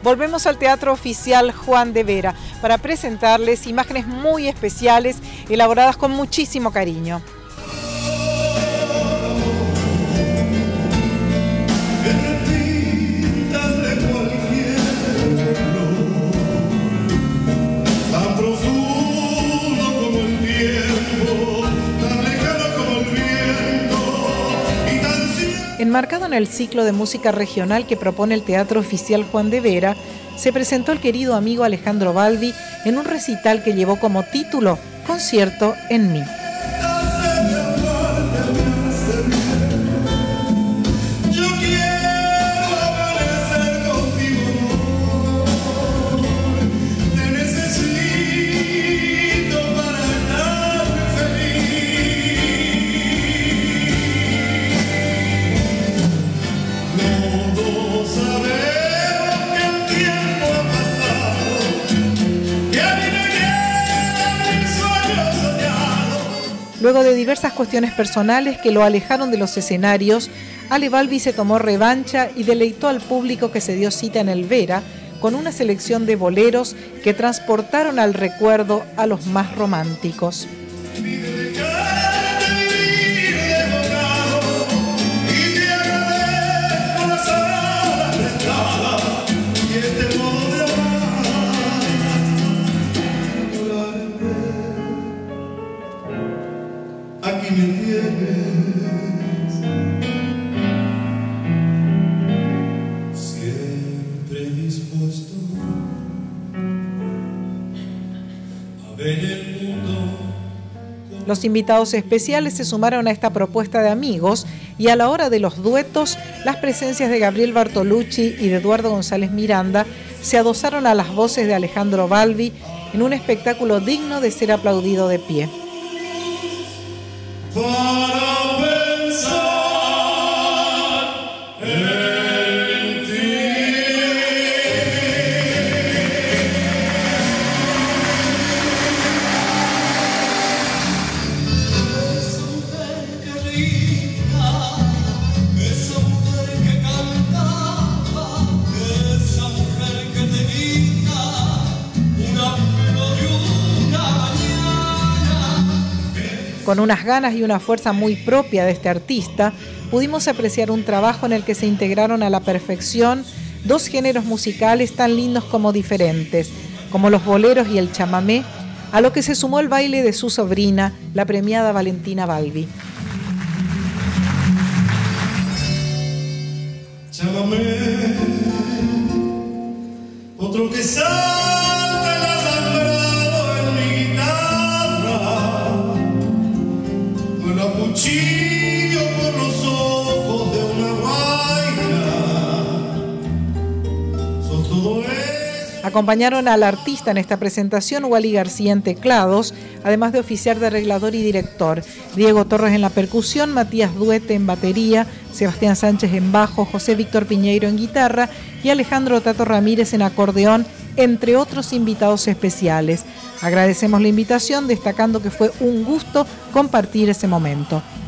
volvemos al Teatro Oficial Juan de Vera para presentarles imágenes muy especiales elaboradas con muchísimo cariño. Enmarcado en el ciclo de música regional que propone el Teatro Oficial Juan de Vera, se presentó el querido amigo Alejandro Balbi en un recital que llevó como título Concierto en mí. Luego de diversas cuestiones personales que lo alejaron de los escenarios, Ale Balbi se tomó revancha y deleitó al público que se dio cita en el Vera con una selección de boleros que transportaron al recuerdo a los más románticos. Aquí me tienes, siempre dispuesto a ver el mundo. Los invitados especiales se sumaron a esta propuesta de amigos y a la hora de los duetos, las presencias de Gabriel Bartolucci y de Eduardo González Miranda se adosaron a las voces de Alejandro Balbi en un espectáculo digno de ser aplaudido de pie. Para pensar en ti. Esa mujer que reía, esa mujer que cantaba, esa mujer que tenía una flor y una mañana. Con unas ganas y una fuerza muy propia de este artista, pudimos apreciar un trabajo en el que se integraron a la perfección dos géneros musicales tan lindos como diferentes, como los boleros y el chamamé, a lo que se sumó el baile de su sobrina, la premiada Valentina Balbi. Chamamé, otro que salta el alambrado en mi guitarra, con el cuchillo por los ojos de una guaina. Son todo eso. Acompañaron al artista en esta presentación Wally García en teclados, además de oficiar de arreglador y director, Diego Torres en la percusión, Matías Duete en batería, Sebastián Sánchez en bajo, José Víctor Piñeiro en guitarra y Alejandro Tato Ramírez en acordeón, entre otros invitados especiales. Agradecemos la invitación, destacando que fue un gusto compartir ese momento.